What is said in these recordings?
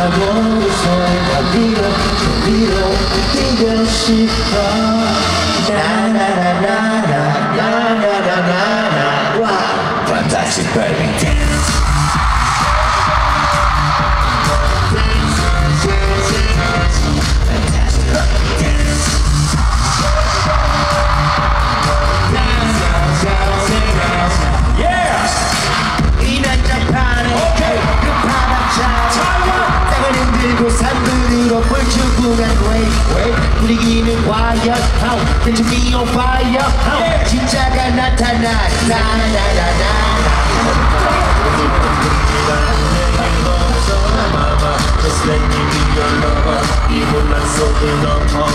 파도를 손 위로 뛰고 싶어 나나나나나나나나나 와 Fantastic baby dance 분위기는 과연 Can you be on fire 진짜가 나타나 Just let me be your lover 이 혼란 속에 너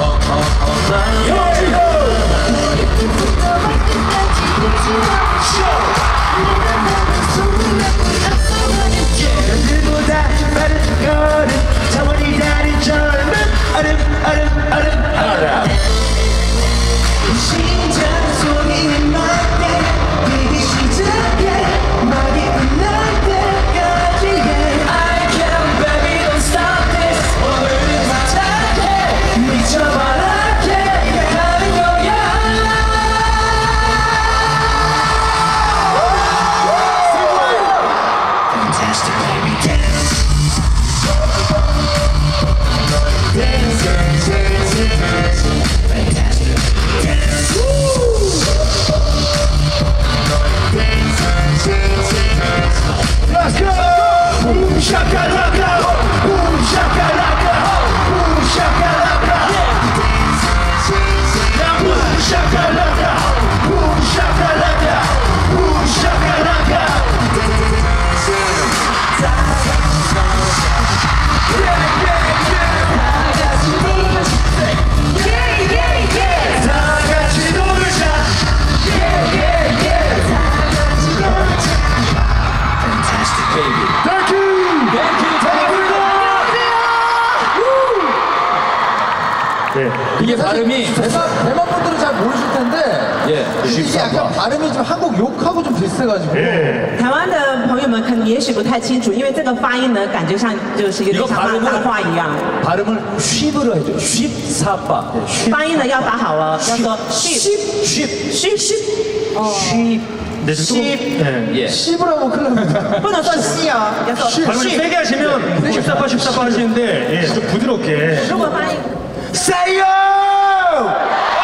그보다 빠른 걸음 차원이 다른 젊은 얼음 심장 소리는 날때 뛰기 시작해 막이 끝날 때까지 I can't baby don't stop this 오늘은 마찬해 미쳐바라게 가는 거야 Fantastic baby dance Let's go! Boom shakalaka, boom shakalaka, boom shakalaka. Now boom shakalaka, boom shakalaka, boom shakalaka. 다 같이 놀자. Fantastic baby. Thank you. Thank you. 네. 이게 발음이 대만 분들은 잘 모르실 텐데 이게 약간 발음이 좀 한국 욕하고 좀 비슷해가지고 台湾的朋友们可能也许不太清楚，因为这个发音呢，感觉上就是有点像骂脏话一样。 발음을 쉽으로 해줘. 쉽사빠. 发音呢要发好了，要说 쉽. 虚， 네, 조금, 네. 예. 씹으라고 큰일 납니다 不能说细哦，要说 발음을 虚。 세게 하시면 쉽사빠 하시는데 예, 좀 부드럽게 如果发音 Say yo!